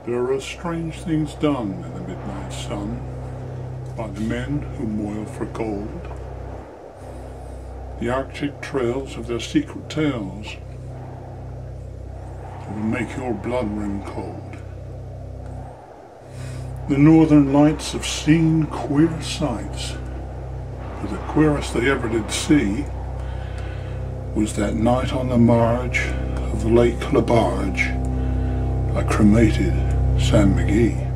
There are strange things done in the midnight sun by the men who moil for gold. The Arctic trails of their secret tales will make your blood run cold. The northern lights have seen queer sights, but the queerest they ever did see was that night on the marge of the Lake Labarge I cremated Sam McGee.